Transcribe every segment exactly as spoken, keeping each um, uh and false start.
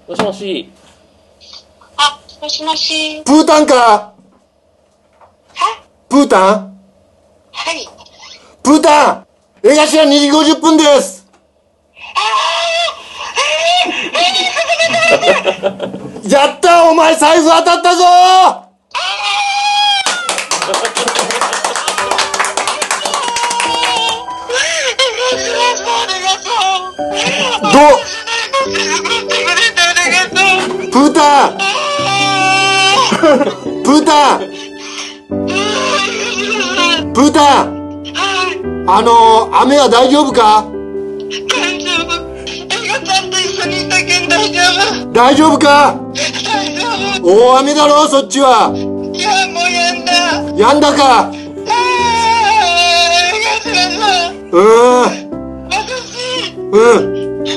もしもし。 あ、もしもし。 プータンかはプータンはい。 プータン江頭にじごじゅっぷんです。やった、お前財布当たったぞどプータンプータンプータンあのー、雨は大丈夫か？ 大丈夫。エガちゃんと一緒にいたけん大丈夫。 大丈夫か？ 大丈夫。 大雨だろそっちは。 いや、もうやんだ。 やんだか。 あー、エガちゃんさん。 うーん。 私。 うん。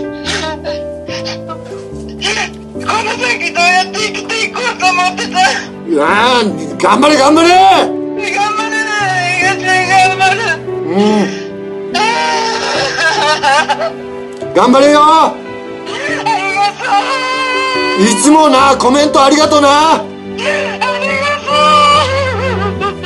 この先どうやって生きていこうと思ってた。 いやー、頑張れ頑張れ。 頑張るな、エガちゃん頑張る。 うん。頑張れよ。 ありがとう。 いつもな、コメントありがとな。 ありがとう。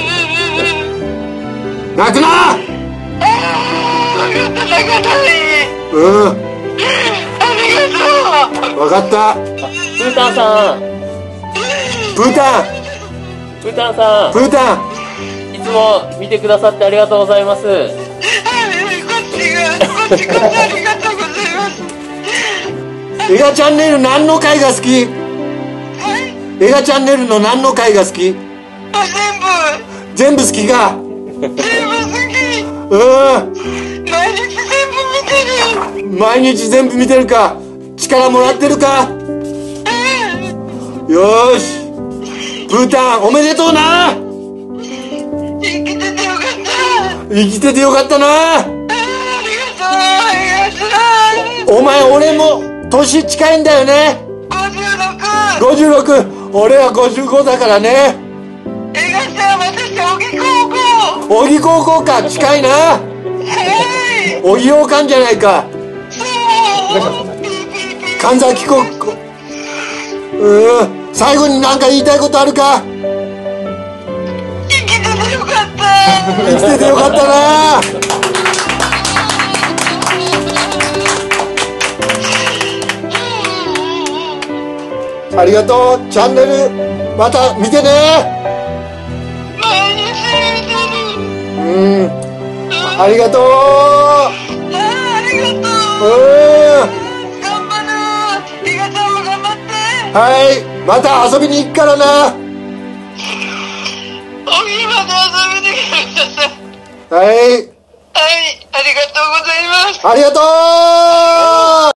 泣くな。 ありがとう、泣かない。 うん。 ありがとう。 わかった。 プータンさん。 プータンプータンさん。 プータンいつも見てくださってありがとうございます。 こっちが、こっちこそありがとうございます。 エガチャンネル何の回が好き？ はい。 エガチャンネルの何の回が好き？ あ、全部。 全部好きか。 全部好き。 うん。 毎日全部見てる。 毎日全部見てるか。力もらってるか。よーし。プータンおめでとうな。 生きててよかった。 生きててよかったな。 ありがとう。ありがとう。 お前俺も年近いんだよね。 ごじゅうろく。 ごじゅうろく。俺はごじゅうごだからね。 えがちゃん、私、小木高校。 小木高校か。近いな。 はい。 小木洋館じゃないか。 そう。 神崎高校。うん。最後に何か言いたいことあるか？ 生きててよかった。 生きててよかったな。ありがとう。チャンネルまた見てね。 毎日見てる。 うん。ありがとう。 ああ、ありがとう。 うん。 頑張る。えがちゃんも頑張って。 はい。また遊びに行くからな。 おぎまで遊びに来てください。 はい。 はい、ありがとうございます。 ありがとう。